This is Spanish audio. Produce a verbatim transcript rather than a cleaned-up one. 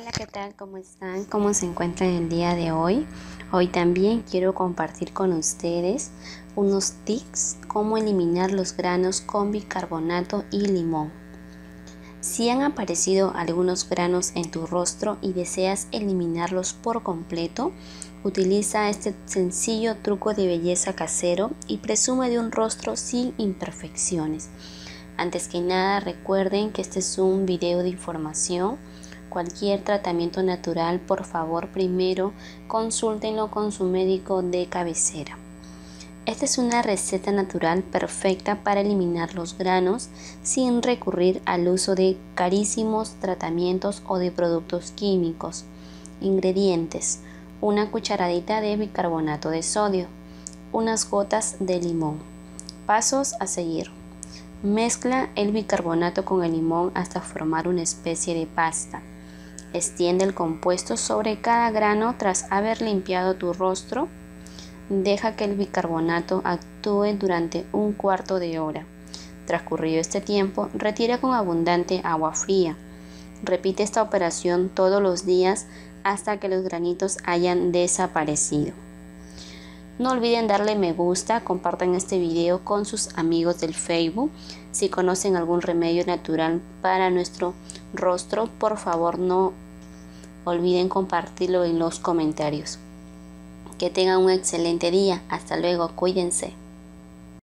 Hola, ¿qué tal? ¿Cómo están? ¿Cómo se encuentran el día de hoy? Hoy también quiero compartir con ustedes unos tips cómo eliminar los granos con bicarbonato y limón. Si han aparecido algunos granos en tu rostro y deseas eliminarlos por completo, utiliza este sencillo truco de belleza casero y presume de un rostro sin imperfecciones. Antes que nada, recuerden que este es un video de información. Cualquier tratamiento natural, por favor, primero consúltenlo con su médico de cabecera. Esta es una receta natural perfecta para eliminar los granos sin recurrir al uso de carísimos tratamientos o de productos químicos. Ingredientes: una cucharadita de bicarbonato de sodio, unas gotas de limón. Pasos a seguir: mezcla el bicarbonato con el limón hasta formar una especie de pasta. Extiende el compuesto sobre cada grano tras haber limpiado tu rostro. Deja que el bicarbonato actúe durante un cuarto de hora. Transcurrido este tiempo, retira con abundante agua fría. Repite esta operación todos los días hasta que los granitos hayan desaparecido. No olviden darle me gusta, compartan este video con sus amigos del Facebook. Si conocen algún remedio natural para nuestro rostro, por favor no olviden compartirlo en los comentarios. Que tengan un excelente día. Hasta luego, cuídense.